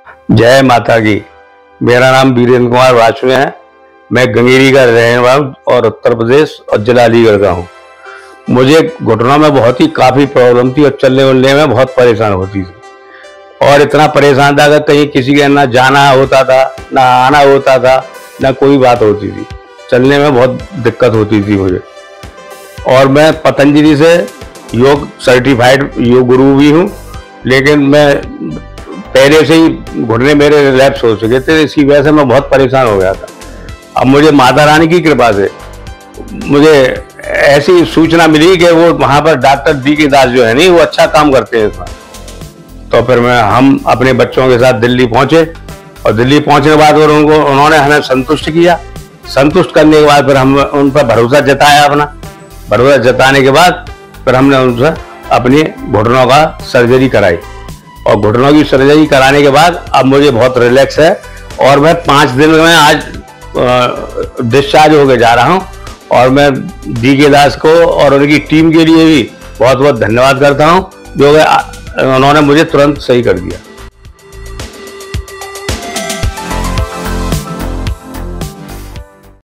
जय माता की। मेरा नाम वीरेंद्र कुमार वाजपेयी है। मैं गंगेरी का रहने वाला हूँ और उत्तर प्रदेश और जिला अलीगढ़ का हूँ। मुझे घुटनों में बहुत ही काफ़ी प्रॉब्लम थी और चलने वलने में बहुत परेशान होती थी और इतना परेशान था कि कहीं किसी के ना जाना होता था, ना आना होता था, ना कोई बात होती थी। चलने में बहुत दिक्कत होती थी मुझे। और मैं पतंजलि से योग सर्टिफाइड योग गुरु भी हूँ, लेकिन मैं पहले से ही घुटने मेरे रिलैप्स हो चुके थे, इसकी वजह से मैं बहुत परेशान हो गया था। अब मुझे माता रानी की कृपा से मुझे ऐसी सूचना मिली कि वो वहाँ पर डॉक्टर डी.के. दास जो है नहीं, वो अच्छा काम करते हैं इसमें। तो फिर हम अपने बच्चों के साथ दिल्ली पहुँचे और दिल्ली पहुँचने के बाद उन्होंने हमें संतुष्ट किया। संतुष्ट करने के बाद फिर हम उन पर भरोसा जताया। अपना भरोसा जताने के बाद फिर हमने उनसे अपनी घुटनों का सर्जरी कराई और घुटनों की सर्जरी कराने के बाद अब मुझे बहुत रिलैक्स है और मैं 5 दिन में आज डिस्चार्ज होकर जा रहा हूं। और मैं डी.के. दास को और उनकी टीम के लिए भी बहुत बहुत धन्यवाद करता हूं, जो उन्होंने मुझे तुरंत सही कर दिया।